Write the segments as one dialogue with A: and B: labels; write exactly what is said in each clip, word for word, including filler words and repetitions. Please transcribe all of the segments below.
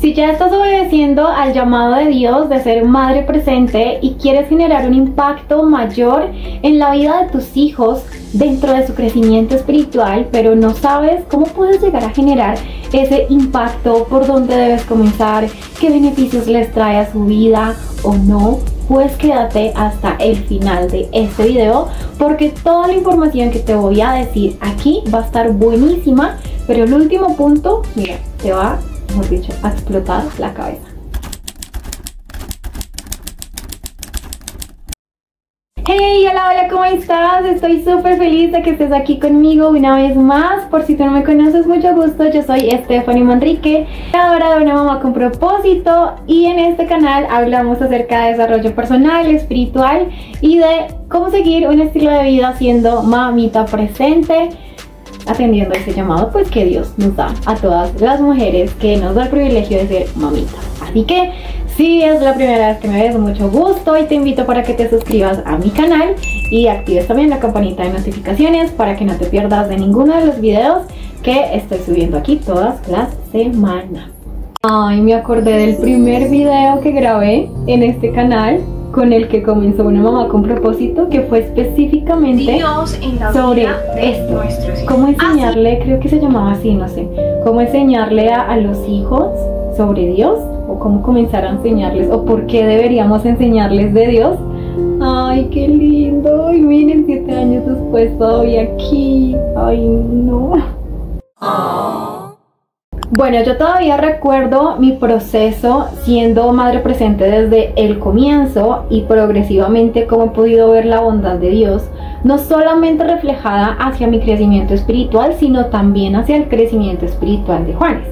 A: Si ya estás obedeciendo al llamado de Dios de ser madre presente y quieres generar un impacto mayor en la vida de tus hijos dentro de su crecimiento espiritual, pero no sabes cómo puedes llegar a generar ese impacto, por dónde debes comenzar, qué beneficios les trae a su vida o no, pues quédate hasta el final de este video, porque toda la información que te voy a decir aquí va a estar buenísima, pero el último punto, mira, te va, mejor dicho, a explotar la cabeza. Hey, hola, hola, ¿cómo estás? Estoy súper feliz de que estés aquí conmigo una vez más. Por si tú no me conoces, mucho gusto, yo soy Stephanie Manrique, creadora de Una Mamá con Propósito, y en este canal hablamos acerca de desarrollo personal, espiritual y de cómo seguir un estilo de vida siendo mamita presente, atendiendo ese llamado pues que Dios nos da a todas las mujeres, que nos da el privilegio de ser mamitas. Así que si es la primera vez que me ves, mucho gusto, y te invito para que te suscribas a mi canal y actives también la campanita de notificaciones para que no te pierdas de ninguno de los videos que estoy subiendo aquí todas las semanas. Ay, me acordé del primer video que grabé en este canal, con el que comenzó Una Mamá con Propósito, que fue específicamente Dios en la sobre vida de esto, cómo enseñarle, creo que se llamaba así, no sé, cómo enseñarle a, a los hijos sobre Dios, o cómo comenzar a enseñarles, o por qué deberíamos enseñarles de Dios. Ay, qué lindo, y miren, siete años después todavía aquí. Ay, no. Oh. Bueno, yo todavía recuerdo mi proceso siendo madre presente desde el comienzo, y progresivamente cómo he podido ver la bondad de Dios, no solamente reflejada hacia mi crecimiento espiritual, sino también hacia el crecimiento espiritual de Juanes.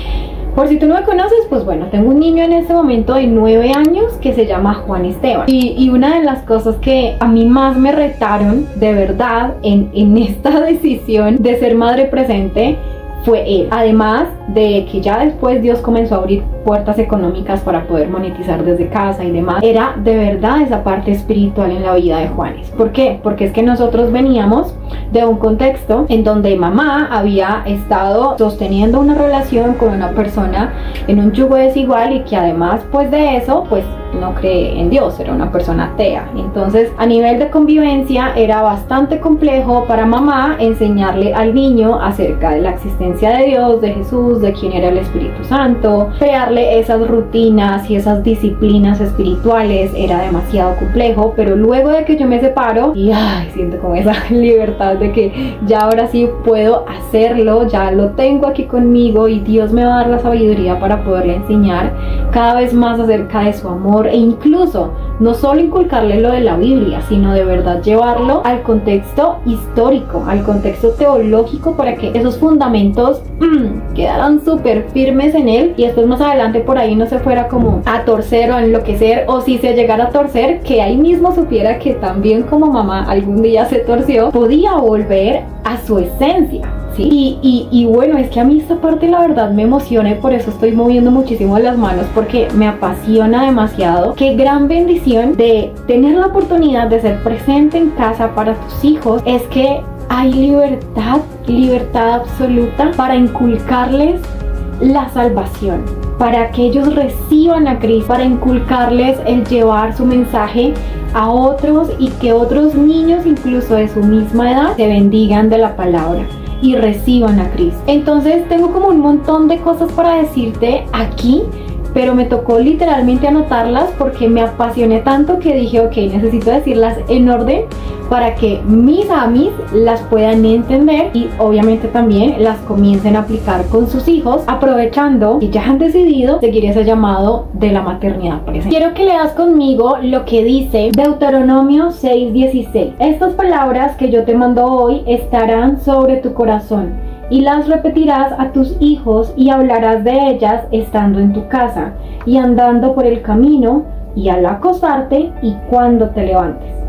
A: Por si tú no me conoces, pues bueno, tengo un niño en este momento de nueve años que se llama Juan Esteban. Y, y una de las cosas que a mí más me retaron de verdad en, en esta decisión de ser madre presente fue él. Además de que ya después Dios comenzó a abrir puertas económicas para poder monetizar desde casa y demás, era de verdad esa parte espiritual en la vida de Juanes. ¿Por qué? Porque es que nosotros veníamos de un contexto en donde mamá había estado sosteniendo una relación con una persona en un yugo desigual, y que además pues de eso pues no cree en Dios, era una persona atea. Entonces a nivel de convivencia era bastante complejo para mamá enseñarle al niño acerca de la existencia de Dios, de Jesús, de quién era el Espíritu Santo. Crearle esas rutinas y esas disciplinas espirituales era demasiado complejo. Pero luego de que yo me separo y ay, siento como esa libertad de que ya ahora sí puedo hacerlo, ya lo tengo aquí conmigo y Dios me va a dar la sabiduría para poderle enseñar cada vez más acerca de su amor, e incluso no solo inculcarle lo de la Biblia, sino de verdad llevarlo al contexto histórico, al contexto teológico, para que esos fundamentos mmm, quedaran súper firmes en él, y después más adelante por ahí no se fuera como a torcer o a enloquecer, o si se llegara a torcer, que ahí mismo supiera que también como mamá algún día se torció, podía volver a su esencia. ¿Sí? Y, y, y bueno, es que a mí esta parte la verdad me emociona, y por eso estoy moviendo muchísimo las manos, porque me apasiona demasiado. Qué gran bendición de tener la oportunidad de ser presente en casa para tus hijos, es que hay libertad, libertad absoluta para inculcarles la salvación, para que ellos reciban a Cristo, para inculcarles el llevar su mensaje a otros, y que otros niños incluso de su misma edad se bendigan de la palabra y reciban a Cristo. Entonces tengo como un montón de cosas para decirte aquí, pero me tocó literalmente anotarlas porque me apasioné tanto que dije, ok, necesito decirlas en orden para que mis amis las puedan entender, y obviamente también las comiencen a aplicar con sus hijos, aprovechando que ya han decidido seguir ese llamado de la maternidad presente. Quiero que leas conmigo lo que dice Deuteronomio seis dieciséis. Estas palabras que yo te mando hoy estarán sobre tu corazón, y las repetirás a tus hijos, y hablarás de ellas estando en tu casa, y andando por el camino, y al acostarte, y cuando te levantes.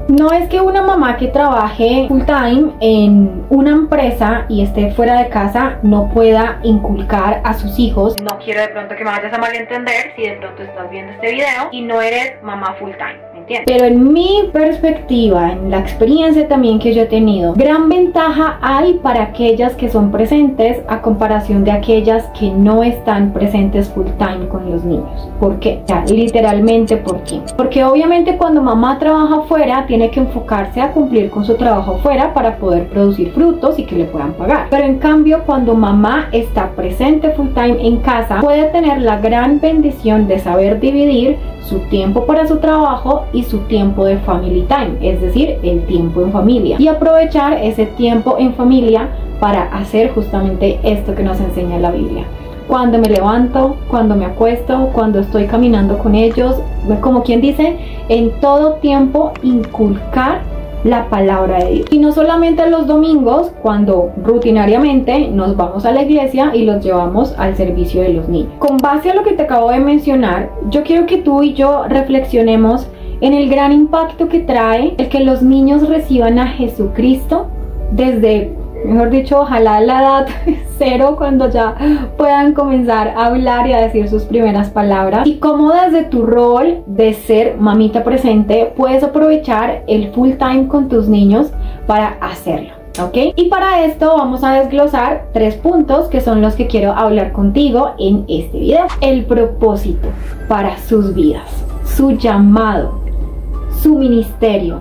A: No es que una mamá que trabaje full time en una empresa y esté fuera de casa no pueda inculcar a sus hijos. No quiero de pronto que me vayas a malentender si de pronto estás viendo este video y no eres mamá full time, ¿me entiendes? Pero en mi perspectiva, en la experiencia también que yo he tenido, gran ventaja hay para aquellas que son presentes a comparación de aquellas que no están presentes full time con los niños. ¿Por qué? O sea, literalmente, ¿por qué? Porque obviamente cuando mamá trabaja fuera tiene que enfocarse a cumplir con su trabajo fuera para poder producir frutos y que le puedan pagar. Pero en cambio, cuando mamá está presente full time en casa, puede tener la gran bendición de saber dividir su tiempo para su trabajo y su tiempo de family time, es decir, el tiempo en familia, y aprovechar ese tiempo en familia para hacer justamente esto que nos enseña la Biblia. Cuando me levanto, cuando me acuesto, cuando estoy caminando con ellos, como quien dice, en todo tiempo inculcar la palabra de Dios. Y no solamente los domingos, cuando rutinariamente nos vamos a la iglesia y los llevamos al servicio de los niños. Con base a lo que te acabo de mencionar, yo quiero que tú y yo reflexionemos en el gran impacto que trae el que los niños reciban a Jesucristo desde, mejor dicho, ojalá la edad cero, cuando ya puedan comenzar a hablar y a decir sus primeras palabras, y cómo desde tu rol de ser mamita presente puedes aprovechar el full time con tus niños para hacerlo, ¿ok? Y para esto vamos a desglosar tres puntos que son los que quiero hablar contigo en este video. El propósito para sus vidas, su llamado, su ministerio,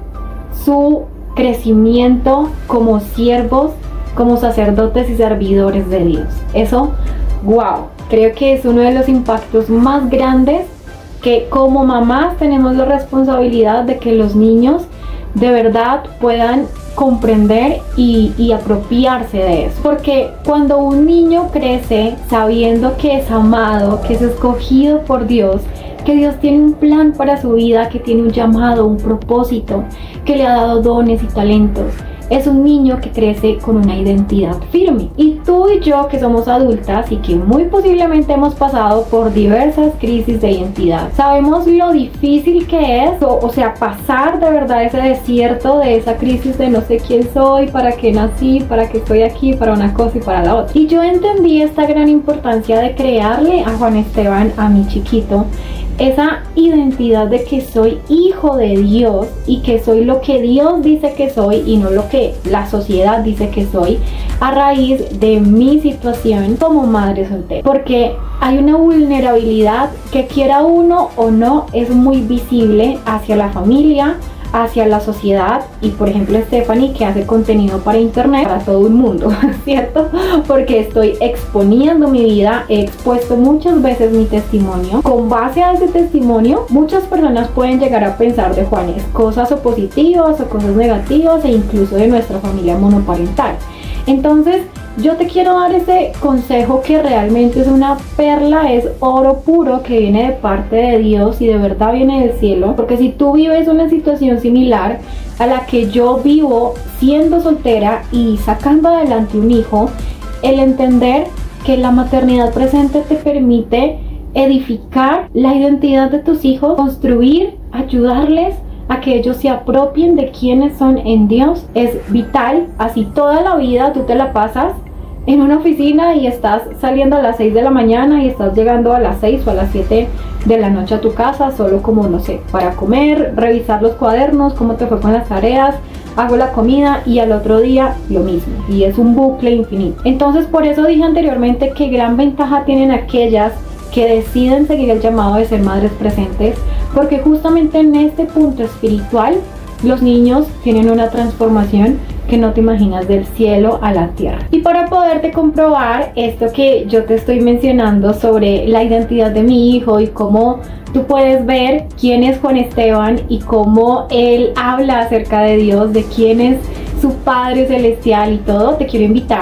A: su crecimiento como siervos, como sacerdotes y servidores de Dios. Eso, wow, creo que es uno de los impactos más grandes, que como mamás tenemos la responsabilidad de que los niños de verdad puedan comprender y, y apropiarse de eso. Porque cuando un niño crece sabiendo que es amado, que es escogido por Dios, que Dios tiene un plan para su vida, que tiene un llamado, un propósito, que le ha dado dones y talentos, es un niño que crece con una identidad firme. Y tú y yo, que somos adultas y que muy posiblemente hemos pasado por diversas crisis de identidad, sabemos lo difícil que es, o, o sea, pasar de verdad ese desierto de esa crisis de no sé quién soy, para qué nací, para qué estoy aquí, para una cosa y para la otra. Y yo entendí esta gran importancia de crearle a Juan Esteban, a mi chiquito, esa identidad de que soy hijo de Dios y que soy lo que Dios dice que soy y no lo que la sociedad dice que soy, a raíz de mi situación como madre soltera. Porque hay una vulnerabilidad que, quiera uno o no, es muy visible hacia la familia, hacia la sociedad, y por ejemplo Stephanie, que hace contenido para internet para todo el mundo, ¿cierto? Porque estoy exponiendo mi vida, he expuesto muchas veces mi testimonio. Con base a ese testimonio, muchas personas pueden llegar a pensar de Juanes cosas o positivas o cosas negativas, e incluso de nuestra familia monoparental. Entonces yo te quiero dar ese consejo que realmente es una perla, es oro puro, que viene de parte de Dios y de verdad viene del cielo. Porque si tú vives una situación similar a la que yo vivo siendo soltera y sacando adelante un hijo, el entender que la maternidad presente te permite edificar la identidad de tus hijos, construir, ayudarles a que ellos se apropien de quienes son en Dios, es vital. Así toda la vida tú te la pasas en una oficina y estás saliendo a las seis de la mañana y estás llegando a las seis o a las siete de la noche a tu casa, solo como, no sé, para comer, revisar los cuadernos, cómo te fue con las tareas, hago la comida y al otro día lo mismo, y es un bucle infinito. Entonces por eso dije anteriormente que gran ventaja tienen aquellas que deciden seguir el llamado de ser madres presentes, porque justamente en este punto espiritual los niños tienen una transformación que no te imaginas, del cielo a la tierra. Y para poderte comprobar esto que yo te estoy mencionando sobre la identidad de mi hijo y cómo tú puedes ver quién es Juan Esteban y cómo él habla acerca de Dios, de quién es su Padre Celestial y todo, te quiero invitar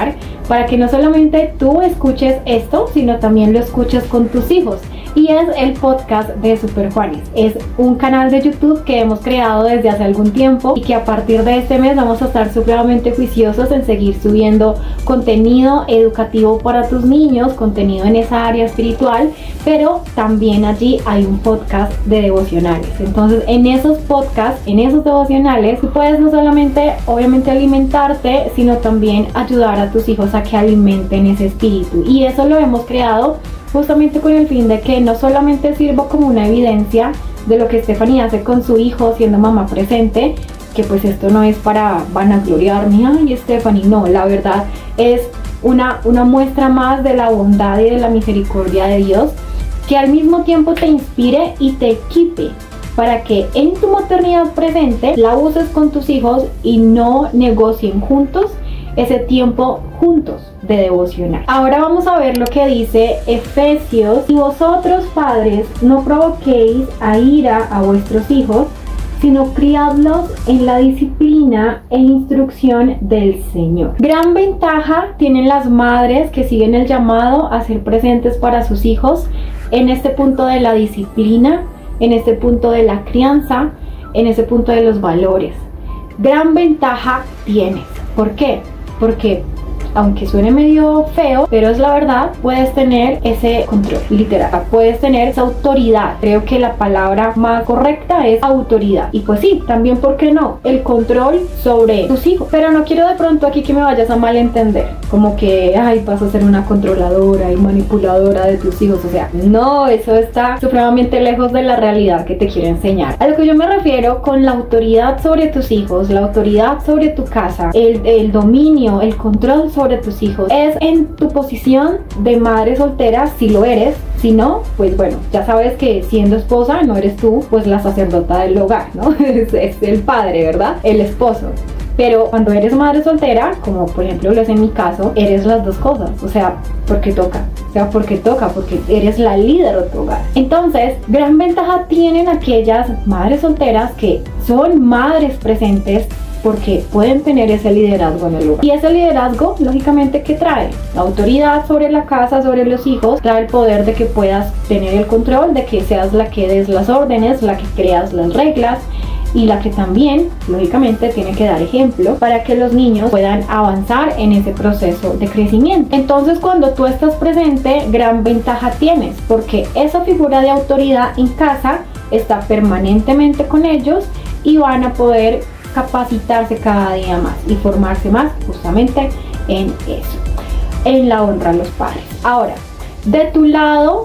A: para que no solamente tú escuches esto, sino también lo escuches con tus hijos. Y es el podcast de Super Juanis. Es un canal de YouTube que hemos creado desde hace algún tiempo y que a partir de este mes vamos a estar supremamente juiciosos en seguir subiendo contenido educativo para tus niños, contenido en esa área espiritual, pero también allí hay un podcast de devocionales. Entonces en esos podcasts, en esos devocionales, tú puedes no solamente obviamente alimentarte, sino también ayudar a tus hijos a que alimenten ese espíritu. Y eso lo hemos creado justamente con el fin de que no solamente sirva como una evidencia de lo que Stephanie hace con su hijo siendo mamá presente, que pues esto no es para vanagloriarme, ay Stephanie, no, la verdad es una, una muestra más de la bondad y de la misericordia de Dios, que al mismo tiempo te inspire y te equipe para que en tu maternidad presente la uses con tus hijos y no negocien juntos ese tiempo juntos de devocional. Ahora vamos a ver lo que dice Efesios: y vosotros padres no provoquéis a ira a vuestros hijos, sino criadlos en la disciplina e instrucción del Señor. Gran ventaja tienen las madres que siguen el llamado a ser presentes para sus hijos en este punto de la disciplina, en este punto de la crianza, en ese punto de los valores. Gran ventaja tienes. ¿Por qué? Porque aunque suene medio feo, pero es la verdad, puedes tener ese control, literal, puedes tener esa autoridad. Creo que la palabra más correcta es autoridad. Y pues sí, también, ¿por qué no? El control sobre tus hijos. Pero no quiero de pronto aquí que me vayas a malentender, como que, ay, vas a ser una controladora y manipuladora de tus hijos. O sea, no, eso está supremamente lejos de la realidad que te quiero enseñar. A lo que yo me refiero con la autoridad sobre tus hijos, la autoridad sobre tu casa, el, el dominio, el control sobre sobre tus hijos, es en tu posición de madre soltera, si lo eres. Si no, pues bueno, ya sabes que siendo esposa no eres tú pues la sacerdota del hogar, ¿no? es, es el padre, ¿verdad? El esposo. Pero cuando eres madre soltera, como por ejemplo lo es en mi caso, eres las dos cosas. O sea, porque toca. O sea, porque toca, porque eres la líder de tu hogar. Entonces, gran ventaja tienen aquellas madres solteras que son madres presentes, porque pueden tener ese liderazgo en el lugar. Y ese liderazgo, lógicamente, ¿qué trae? La autoridad sobre la casa, sobre los hijos, trae el poder de que puedas tener el control, de que seas la que des las órdenes, la que creas las reglas, y la que también, lógicamente, tiene que dar ejemplo para que los niños puedan avanzar en ese proceso de crecimiento. Entonces, cuando tú estás presente, gran ventaja tienes, porque esa figura de autoridad en casa está permanentemente con ellos y van a poder capacitarse cada día más y formarse más justamente en eso, en la honra a los padres. Ahora, de tu lado,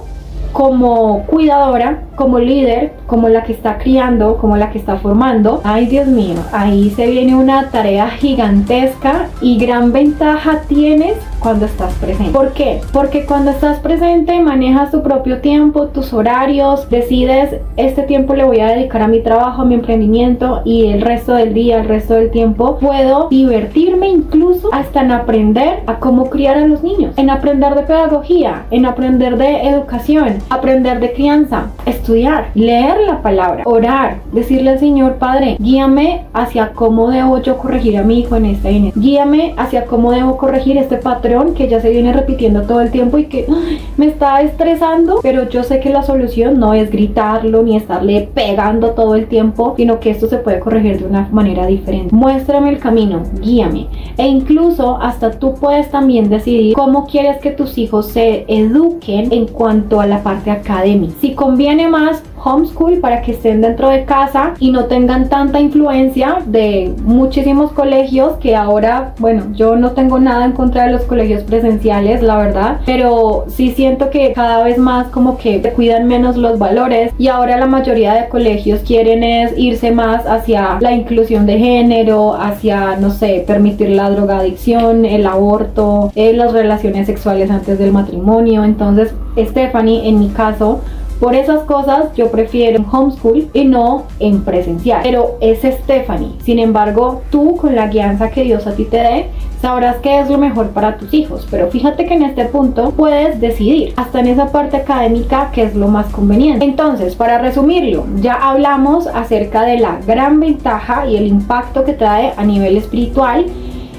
A: como cuidadora, como líder, como la que está criando, como la que está formando, ay Dios mío, ahí se viene una tarea gigantesca y gran ventaja tienes cuando estás presente. ¿Por qué? Porque cuando estás presente manejas tu propio tiempo, tus horarios, decides este tiempo le voy a dedicar a mi trabajo, a mi emprendimiento, y el resto del día, el resto del tiempo puedo divertirme, incluso hasta en aprender a cómo criar a los niños, en aprender de pedagogía, en aprender de educación, aprender de crianza, estudiar, leer la palabra, orar, decirle al Señor: Padre, guíame hacia cómo debo yo corregir a mi hijo en esta y guíame hacia cómo debo corregir este patrón que ya se viene repitiendo todo el tiempo y que ¡ay!, me está estresando, pero yo sé que la solución no es gritarlo ni estarle pegando todo el tiempo, sino que esto se puede corregir de una manera diferente. Muéstrame el camino, guíame. E incluso hasta tú puedes también decidir cómo quieres que tus hijos se eduquen en cuanto a la parte académica. Si conviene más homeschool para que estén dentro de casa y no tengan tanta influencia de muchísimos colegios, que ahora, bueno, yo no tengo nada en contra de los colegios presenciales, la verdad, pero sí siento que cada vez más como que cuidan menos los valores, y ahora la mayoría de colegios quieren es irse más hacia la inclusión de género, hacia, no sé, permitir la drogadicción, el aborto, eh, las relaciones sexuales antes del matrimonio. Entonces, Stephanie, en mi caso, por esas cosas yo prefiero en homeschool y no en presencial, pero es Stephanie. Sin embargo, tú, con la guianza que Dios a ti te dé, sabrás qué es lo mejor para tus hijos. Pero fíjate que en este punto puedes decidir hasta en esa parte académica qué es lo más conveniente. Entonces, para resumirlo, ya hablamos acerca de la gran ventaja y el impacto que trae a nivel espiritual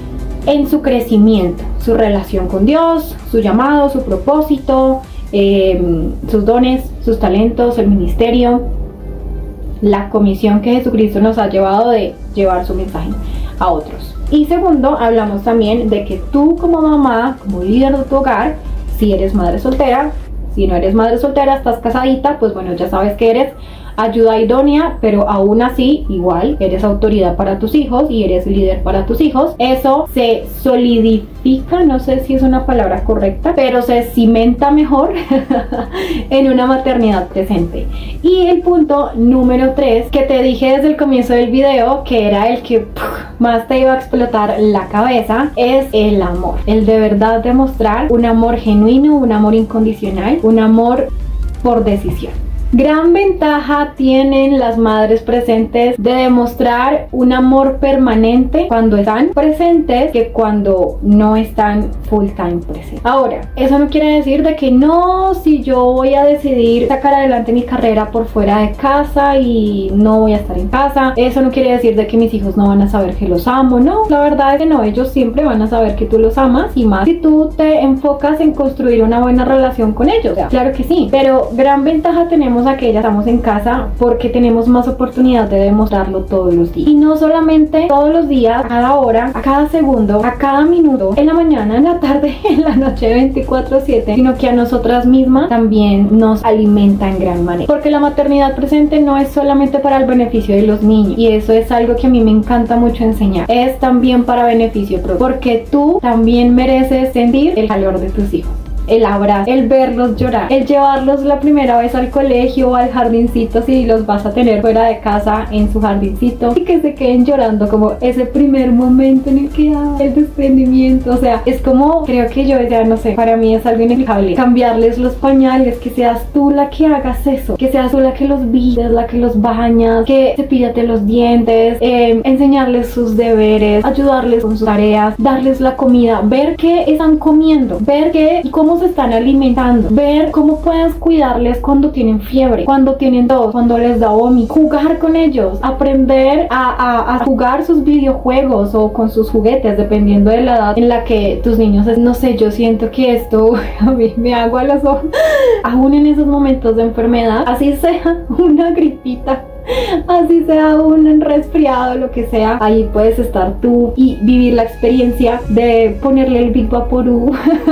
A: en su crecimiento, su relación con Dios, su llamado, su propósito, eh, sus dones, sus talentos, el ministerio, la comisión que Jesucristo nos ha llevado de llevar su mensaje a otros. Y segundo, hablamos también de que tú como mamá, como líder de tu hogar, si eres madre soltera, si no eres madre soltera, estás casadita, pues bueno, ya sabes que eres ayuda idónea, pero aún así, igual, eres autoridad para tus hijos y eres líder para tus hijos. Eso se solidifica, no sé si es una palabra correcta, pero se cimenta mejor en una maternidad presente. Y el punto número tres, que te dije desde el comienzo del video, que era el que puf, más te iba a explotar la cabeza, es el amor. El de verdad demostrar un amor genuino, un amor incondicional, un amor por decisión. Gran ventaja tienen las madres presentes de demostrar un amor permanente cuando están presentes que cuando no están full time presentes. Ahora, eso no quiere decir de que no, si yo voy a decidir sacar adelante mi carrera por fuera de casa y no voy a estar en casa, eso no quiere decir de que mis hijos no van a saber que los amo. No, la verdad es que no, ellos siempre van a saber que tú los amas, y más si tú te enfocas en construir una buena relación con ellos. O sea, claro que sí, pero gran ventaja tenemos a que ya estamos en casa porque tenemos más oportunidad de demostrarlo todos los días. Y no solamente todos los días, a cada hora, a cada segundo, a cada minuto, en la mañana, en la tarde, en la noche, veinticuatro siete, sino que a nosotras mismas también nos alimenta en gran manera. Porque la maternidad presente no es solamente para el beneficio de los niños, y eso es algo que a mí me encanta mucho enseñar, es también para beneficio propio, porque tú también mereces sentir el calor de tus hijos, el abrazo, el verlos llorar, el llevarlos la primera vez al colegio o al jardincito si los vas a tener fuera de casa en su jardincito, y que se queden llorando como ese primer momento en el que ah, el desprendimiento. O sea, es como, creo que yo ya no sé, para mí es algo inexplicable cambiarles los pañales, que seas tú la que hagas eso, que seas tú la que los vistes, la que los bañas, que cepíllate los dientes, eh, enseñarles sus deberes, ayudarles con sus tareas, darles la comida, ver qué están comiendo, ver qué y cómo se están alimentando, ver cómo puedes cuidarles cuando tienen fiebre, cuando tienen tos, cuando les da vómito, jugar con ellos, aprender a, a, a jugar sus videojuegos o con sus juguetes, dependiendo de la edad en la que tus niños, no sé, yo siento que esto a mí me agua los ojos, aún en esos momentos de enfermedad, así sea una gripita, así sea un resfriado, lo que sea, ahí puedes estar tú y vivir la experiencia de ponerle el Big Vaporú,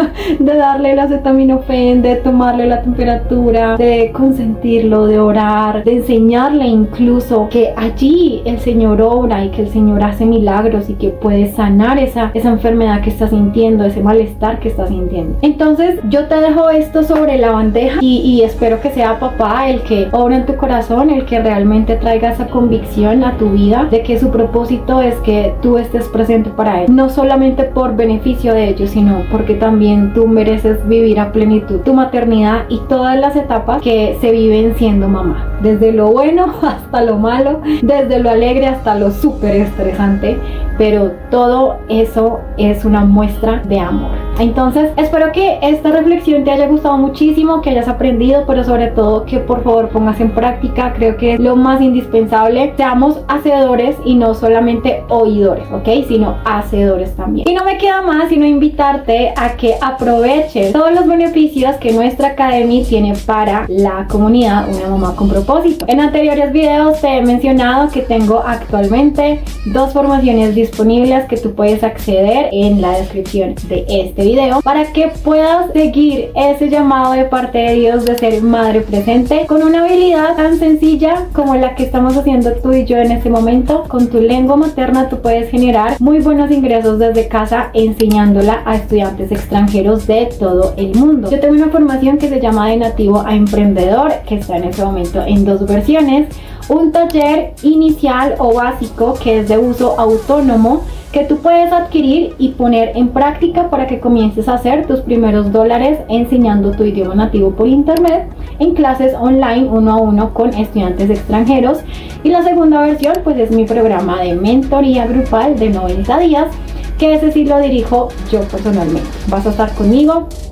A: de darle el acetaminofén, de tomarle la temperatura, de consentirlo, de orar, de enseñarle incluso que allí el Señor obra y que el Señor hace milagros y que puede sanar esa, esa enfermedad que estás sintiendo, ese malestar que estás sintiendo. Entonces yo te dejo esto sobre la bandeja y, y espero que sea papá el que obra en tu corazón, el que realmente te traiga esa convicción a tu vida de que su propósito es que tú estés presente para él, no solamente por beneficio de ellos, sino porque también tú mereces vivir a plenitud tu maternidad y todas las etapas que se viven siendo mamá, desde lo bueno hasta lo malo, desde lo alegre hasta lo súper estresante, pero todo eso es una muestra de amor. Entonces espero que esta reflexión te haya gustado muchísimo, que hayas aprendido, pero sobre todo que por favor pongas en práctica. Creo que lo más indispensable, seamos hacedores y no solamente oidores, ¿ok? Sino hacedores también. Y no me queda más sino invitarte a que aproveches todos los beneficios que nuestra Academy tiene para la comunidad Una Mamá con Propósito. En anteriores videos te he mencionado que tengo actualmente dos formaciones disponibles que tú puedes acceder en la descripción de este video para que puedas seguir ese llamado de parte de Dios de ser madre presente con una habilidad tan sencilla como la que estamos haciendo tú y yo en este momento. Con tu lengua materna tú puedes generar muy buenos ingresos desde casa enseñándola a estudiantes extranjeros de todo el mundo. Yo tengo una formación que se llama De Nativo a Emprendedor, que está en este momento en dos versiones. Un taller inicial o básico que es de uso autónomo, que tú puedes adquirir y poner en práctica para que comiences a hacer tus primeros dólares enseñando tu idioma nativo por internet en clases online uno a uno con estudiantes extranjeros. Y la segunda versión pues es mi programa de mentoría grupal de noventa días, que ese sí lo dirijo yo personalmente. Vas a estar conmigo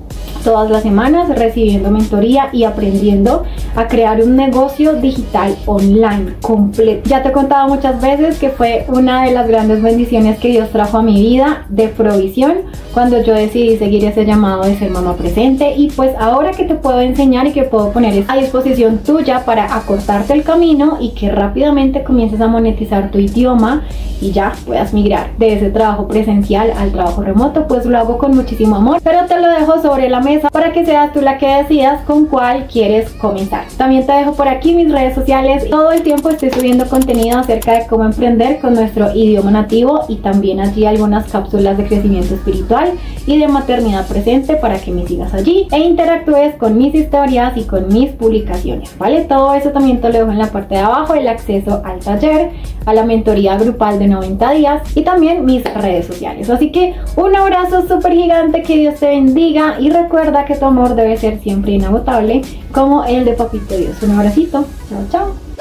A: todas las semanas recibiendo mentoría y aprendiendo a crear un negocio digital online completo. Ya te he contado muchas veces que fue una de las grandes bendiciones que Dios trajo a mi vida de provisión cuando yo decidí seguir ese llamado de ser mamá presente, y pues ahora que te puedo enseñar y que puedo poner a disposición tuya para acortarte el camino y que rápidamente comiences a monetizar tu idioma y ya puedas migrar de ese trabajo presencial al trabajo remoto, pues lo hago con muchísimo amor, pero te lo dejo sobre la mesa para que seas tú la que decidas con cuál quieres comenzar. También te dejo por aquí mis redes sociales. Todo el tiempo estoy subiendo contenido acerca de cómo emprender con nuestro idioma nativo, y también allí algunas cápsulas de crecimiento espiritual y de maternidad presente para que me sigas allí e interactúes con mis historias y con mis publicaciones, ¿vale? Todo eso también te lo dejo en la parte de abajo, el acceso al taller, a la mentoría grupal de noventa días y también mis redes sociales. Así que un abrazo súper gigante, que Dios te bendiga, y recuerda que tu amor debe ser siempre inagotable como el de Papito Dios. Un abracito, chao chao.